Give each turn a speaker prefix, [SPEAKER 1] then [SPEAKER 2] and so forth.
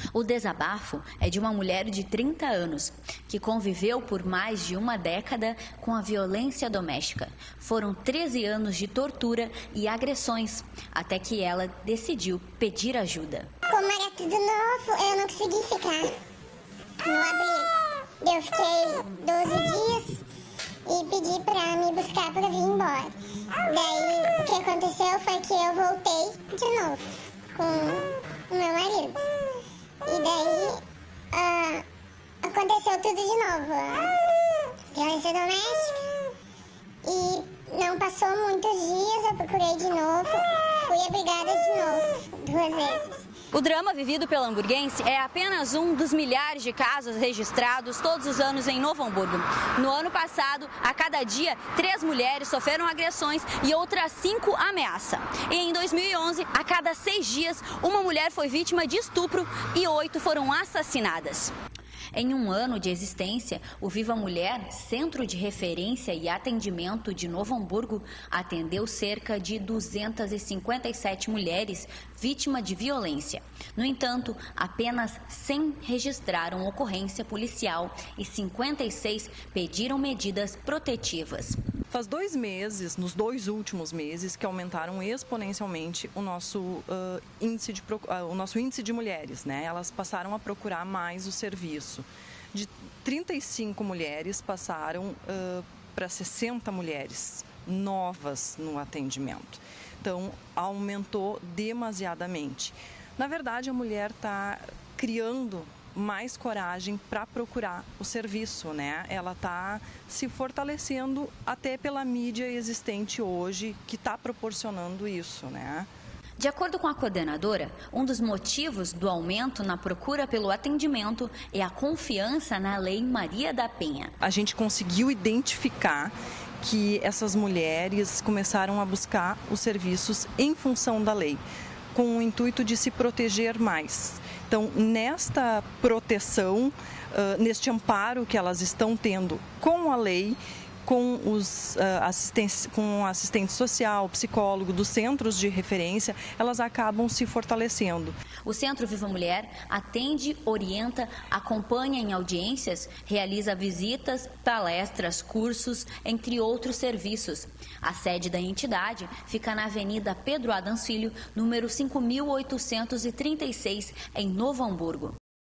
[SPEAKER 1] O desabafo é de uma mulher de 30 anos que conviveu por mais de uma década com a violência doméstica. Foram 13 anos de tortura e agressões, até que ela decidiu pedir ajuda.
[SPEAKER 2] Como era tudo novo, eu não consegui ficar no abrigo. Eu fiquei 12 dias e pedi para me buscar para vir embora. Daí, o que aconteceu foi que eu voltei de novo com o meu marido. E daí, aconteceu tudo de novo. Violência doméstica. E não passou muitos dias, eu procurei de novo. Fui abrigada de novo, 2 vezes.
[SPEAKER 1] O drama vivido pela hamburguense é apenas um dos milhares de casos registrados todos os anos em Novo Hamburgo. No ano passado, a cada dia, 3 mulheres sofreram agressões e outras 5 ameaça. E em 2011, a cada 6 dias, uma mulher foi vítima de estupro e 8 foram assassinadas. Em um ano de existência, o Viva Mulher, Centro de Referência e Atendimento de Novo Hamburgo, atendeu cerca de 257 mulheres vítimas de violência. No entanto, apenas 100 registraram ocorrência policial e 56 pediram medidas protetivas.
[SPEAKER 3] Faz 2 meses, nos 2 últimos meses, que aumentaram exponencialmente o nosso índice de mulheres, né? Elas passaram a procurar mais o serviço. De 35 mulheres passaram para 60 mulheres novas no atendimento. Então, aumentou demasiadamente. Na verdade, a mulher está criando mais coragem para procurar o serviço, né? Ela está se fortalecendo até pela mídia existente hoje, que está proporcionando isso, né?
[SPEAKER 1] De acordo com a coordenadora, um dos motivos do aumento na procura pelo atendimento é a confiança na Lei Maria da Penha.
[SPEAKER 3] A gente conseguiu identificar que essas mulheres começaram a buscar os serviços em função da lei, com o intuito de se proteger mais. Então, nesta proteção, neste amparo que elas estão tendo com a lei, com com assistente social, psicólogo, dos centros de referência, elas acabam se fortalecendo.
[SPEAKER 1] O Centro Viva Mulher atende, orienta, acompanha em audiências, realiza visitas, palestras, cursos, entre outros serviços. A sede da entidade fica na Avenida Pedro Adams Filho, número 5.836, em Novo Hamburgo.